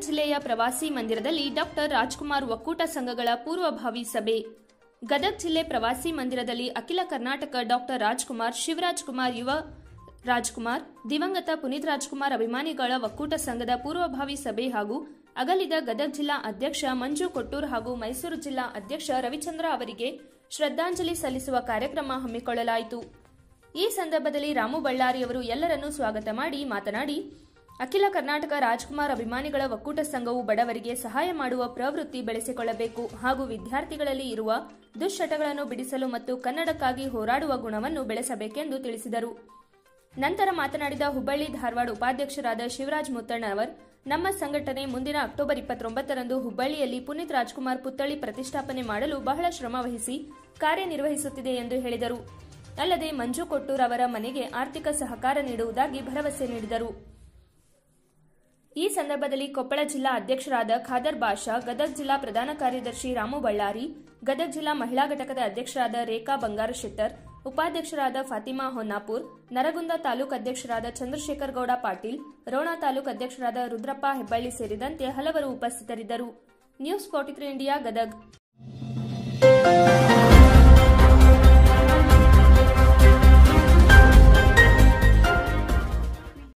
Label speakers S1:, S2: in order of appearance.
S1: ಜಿಲ್ಲೆಯ ಪ್ರವಾಸಿ ಮಂದಿರದಲ್ಲಿ ಡಾಕ್ಟರ್ ರಾಜ್ಕುಮಾರ್ ಒಕ್ಕೂಟ ಸಂಘಗಳ ಪೂರ್ವಭಾವಿ ಸಭೆ. ಗದಗ ಜಿಲ್ಲೆ ಪ್ರವಾಸಿ ಮಂದಿರದಲ್ಲಿ ಅಖಿಲ ಕರ್ನಾಟಕ ಡಾಕ್ಟರ್ ರಾಜ್ಕುಮಾರ್, ಶಿವರಾಜ್ ಕುಮಾರ್, ಯುವ ರಾಜ್ಕುಮಾರ್, ದಿವಂಗತ ಪುನೀತ್ ರಾಜ್ಕುಮಾರ್ ಅಭಿಮಾನಿಗಳ ಒಕ್ಕೂಟ ಸಂಘದ ಪೂರ್ವಭಾವಿ ಸಭೆ ಹಾಗೂ ಅಗಲಿದ ಗದಗ ಜಿಲ್ಲಾ ಅಧ್ಯಕ್ಷ ಮಂಜು ಕೊಟ್ಟೂರ್ ಹಾಗೂ ಮೈಸೂರು ಜಿಲ್ಲಾ ಅಧ್ಯಕ್ಷ ರವಿಚಂದ್ರ ಅವರಿಗೆ ಶ್ರದ್ಧಾಂಜಲಿ ಸಲ್ಲಿಸುವ ಕಾರ್ಯಕ್ರಮ ಹಮ್ಮಿಕೊಳ್ಳಲಾಯಿತು. ಈ ಸಂದರ್ಭದಲ್ಲಿ ರಾಮು ಬಳ್ಳಾರಿಯವರು ಎಲ್ಲರನ್ನೂ ಸ್ವಾಗತ ಮಾಡಿ ಮಾತನಾಡಿ, ಅಖಿಲ ಕರ್ನಾಟಕ ರಾಜ್ಕುಮಾರ್ ಅಭಿಮಾನಿಗಳ ಒಕ್ಕೂಟ ಸಂಘವು ಬಡವರಿಗೆ ಸಹಾಯ ಮಾಡುವ ಪ್ರವೃತ್ತಿ ಬೆಳೆಸಿಕೊಳ್ಳಬೇಕು ಹಾಗೂ ವಿದ್ಯಾರ್ಥಿಗಳಲ್ಲಿ ಇರುವ ದುಶ್ಚಟಗಳನ್ನು ಬಿಡಿಸಲು ಮತ್ತು ಕನ್ನಡಕ್ಕಾಗಿ ಹೋರಾಡುವ ಗುಣವನ್ನು ಬೆಳೆಸಬೇಕೆಂದು ತಿಳಿಸಿದರು. ನಂತರ ಮಾತನಾಡಿದ ಹುಬ್ಬಳ್ಳಿ ಧಾರವಾಡ ಉಪಾಧ್ಯಕ್ಷರಾದ ಶಿವರಾಜ್ ಮುತ್ತಣ್ಣವರ್, ನಮ್ಮ ಸಂಘಟನೆ ಮುಂದಿನ ಅಕ್ಟೋಬರ್ 29ರಂದು ಹುಬ್ಬಳ್ಳಿಯಲ್ಲಿ ಪುನೀತ್ ರಾಜ್ಕುಮಾರ್ ಪುತ್ಥಳಿ ಪ್ರತಿಷ್ಠಾಪನೆ ಮಾಡಲು ಬಹಳ ಶ್ರಮ ವಹಿಸಿ ಕಾರ್ಯನಿರ್ವಹಿಸುತ್ತಿದೆ ಎಂದು ಹೇಳಿದರು. ಅಲ್ಲದೆ ಮಂಜು ಕೊಟ್ಟೂರ್ ಅವರ ಮನೆಗೆ ಆರ್ಥಿಕ ಸಹಕಾರ ನೀಡುವುದಾಗಿ ಭರವಸೆ ನೀಡಿದರು. ಈ ಸಂದರ್ಭದಲ್ಲಿ ಕೊಪ್ಪಳ ಜಿಲ್ಲಾ ಅಧ್ಯಕ್ಷರಾದ ಖಾದರ್ ಬಾಷಾ, ಗದಗ ಜಿಲ್ಲಾ ಪ್ರಧಾನ ಕಾರ್ಯದರ್ಶಿ ರಾಮು ಬಳ್ಳಾರಿ, ಗದಗ ಜಿಲ್ಲಾ ಮಹಿಳಾ ಘಟಕದ ಅಧ್ಯಕ್ಷರಾದ ರೇಖಾ ಬಂಗಾರಶೆಟ್ಟರ್, ಉಪಾಧ್ಯಕ್ಷರಾದ ಫಾತಿಮಾ ಹೊನ್ನಾಪುರ್, ನರಗುಂದ ತಾಲೂಕು ಅಧ್ಯಕ್ಷರಾದ ಚಂದ್ರಶೇಖರ್ ಗೌಡ ಪಾಟೀಲ್, ರೋಣ ತಾಲೂಕು ಅಧ್ಯಕ್ಷರಾದ ರುದ್ರಪ್ಪ ಹೆಬ್ಬಳ್ಳಿ ಸೇರಿದಂತೆ ಹಲವರು ಉಪಸ್ಥಿತರಿದ್ದರು. News 43 India Gadag.